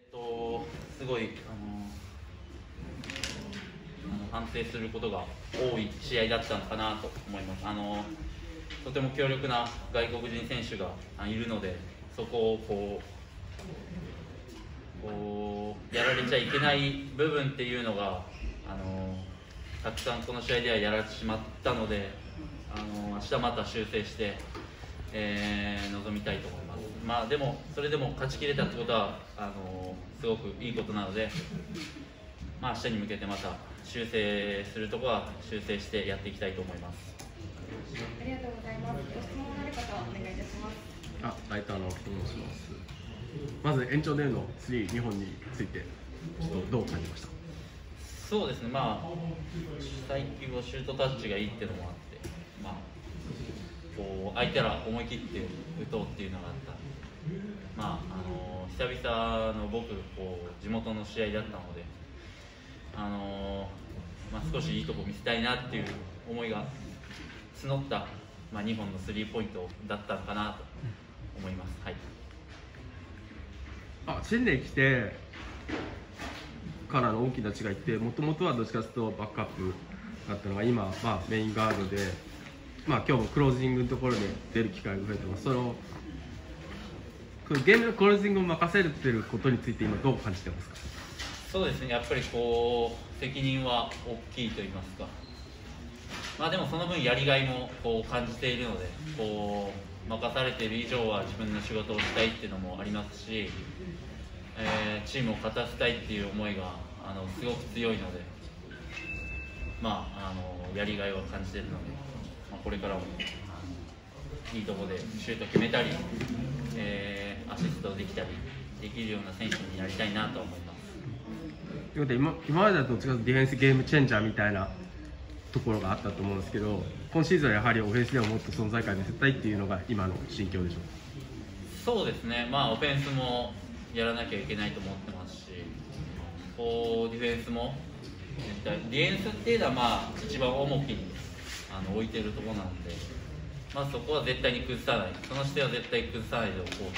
すごい反省することが多い試合だったのかなと思います。とても強力な外国人選手がいるので、そこをやられちゃいけない部分っていうのがたくさんこの試合ではやられてしまったので、明日また修正して、臨みたいと思います。でもそれでも勝ちきれたってことはすごくいいことなので、明日に向けてまた修正するところは修正してやっていきたいと思います。 ありがとうございます。ご質問のある方はお願いいたします。 ライターの木と申します。まず延長での2本についてちょっとどう感じました？ そうですね、最近はシュートタッチがいいっていうのもあって、相手ら思い切って打とうっていうのがあった久々の僕地元の試合だったので、少しいいとこ見せたいなっていう思いが募った、2本のスリーポイントだったのかなと思います。はい。 新年来てからの大きな違いって、もともとはどっちかというとバックアップだったのが今、メインガードで、今日もクロージングのところで出る機会が増えてます。ゲームのクロージングを任せてることについて今どう感じてますか？ そうですね、やっぱり責任は大きいと言いますか、でもその分やりがいも感じているので、任されている以上は自分の仕事をしたいっていうのもありますし、チームを勝たせたいっていう思いがすごく強いので、やりがいを感じているので、これからもいいところでシュート決めたり、アシストできたりできるような選手になりたいなと思います。 ということで今までだとどっちかというとディフェンスゲームチェンジャーみたいなところがあったと思うんですけど、今シーズンはやはりオフェンスではもっと存在感見せたいっていうのが今の心境でしょうか？ そうですね、オフェンスもやらなきゃいけないと思ってますし、ディフェンスもディフェンスっていうのは一番重きに置いてるところなので、そこは絶対に崩さない、その姿勢は絶対崩さないでおこうっていう、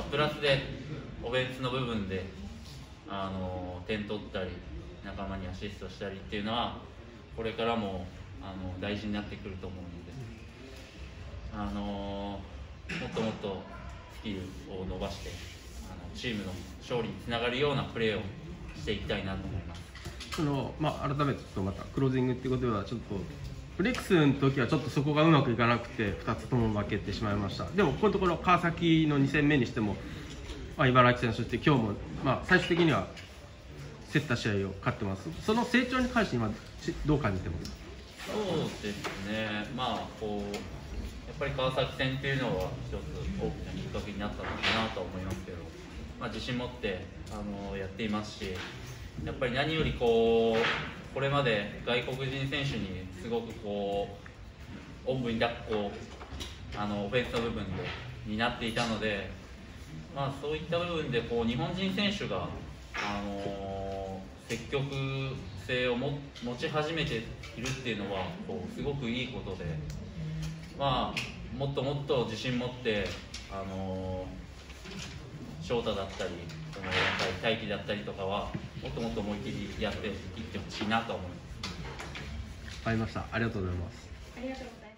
プラスでオフェンスの部分で点取ったり仲間にアシストしたりっていうのはこれからも大事になってくると思うので、もっともっとスキルを伸ばしてチームの勝利につながるようなプレーをしていきたいなと思います。 改めてちょっとまたクロージングっていうことではちょっとフレックスの時はちょっとそこがうまくいかなくて2つとも負けてしまいました。でもこのところ川崎の2戦目にしても、茨城戦そして今日も、最終的には競った試合を勝ってます。その成長に関して今どう感じてますか？ そうですね、やっぱり川崎戦っていうのは一つ大きなきっかけになったのかなと思いますけど、自信持ってやっていますし、やっぱり何よりこれまで外国人選手にすごくおんぶに抱っこオフェンスの部分で担っていたので、そういった部分で日本人選手が積極性を持ち始めているっていうのはすごくいいことで、もっともっと自信持って翔太だったり大輝だったりとかはもっともっと思い切りやっていってほしいなと思います。 わかりました。ありがとうございます。 ありがとうございます。